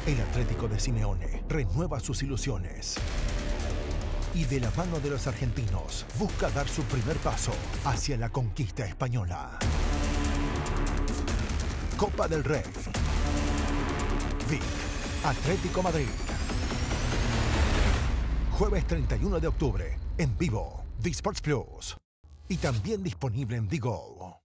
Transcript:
El Atlético de Simeone renueva sus ilusiones y de la mano de los argentinos busca dar su primer paso hacia la conquista española. Copa del Rey. Vic, Atlético Madrid. Jueves 31 de octubre, en vivo, The Sports Plus. Y también disponible en Digo.